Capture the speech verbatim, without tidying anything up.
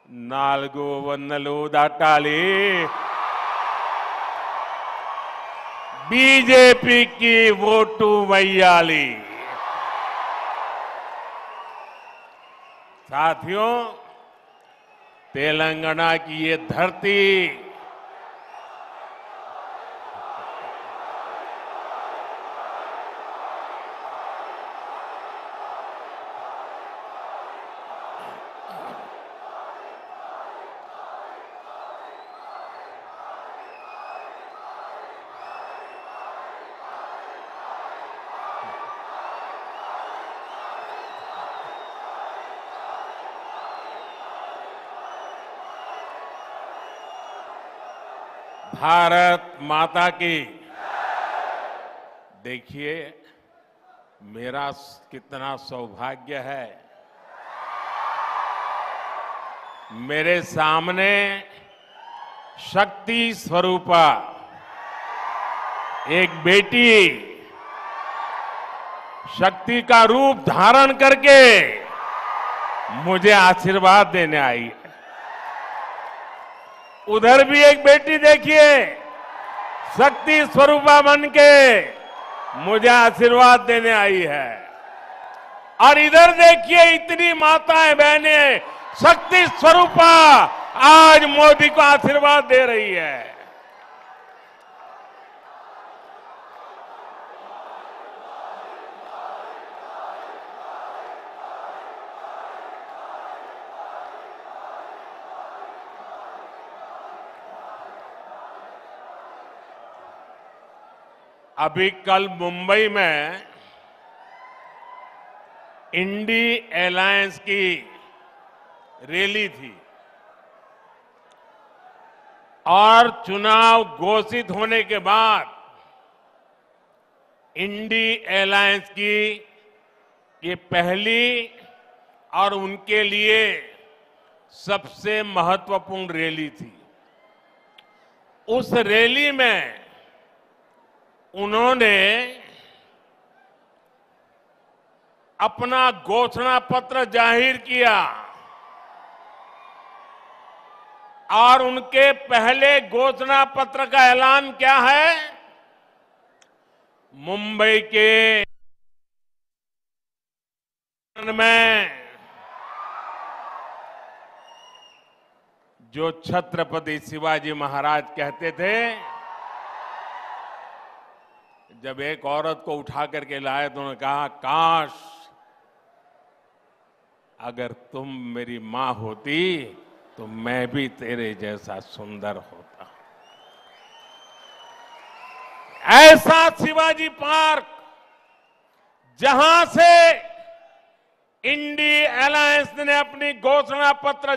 నాలుగు వందలు దాటాలి. बीजेपी ఓటు వేయాలి. साथियों, तेलंगाना की ये धरती भारत माता की। देखिए, मेरा कितना सौभाग्य है, मेरे सामने शक्ति स्वरूपा एक बेटी शक्ति का रूप धारण करके मुझे आशीर्वाद देने आई है। उधर भी एक बेटी देखिए, शक्ति स्वरूपा बन के मुझे आशीर्वाद देने आई है। और इधर देखिए, इतनी माताएं बहनें शक्ति स्वरूपा आज मोदी को आशीर्वाद दे रही है। अभी कल मुंबई में इंडी अलायंस की रैली थी और चुनाव घोषित होने के बाद इंडी अलायंस की ये पहली और उनके लिए सबसे महत्वपूर्ण रैली थी। उस रैली में उन्होंने अपना घोषणा पत्र जाहिर किया और उनके पहले घोषणा पत्र का ऐलान क्या है? मुंबई के में जो छत्रपति शिवाजी महाराज कहते थे, जब एक औरत को उठा करके लाए तो उन्होंने कहा, काश अगर तुम मेरी मां होती तो मैं भी तेरे जैसा सुंदर होता। ऐसा शिवाजी पार्क जहां से इंडी अलायंस ने अपनी घोषणा पत्र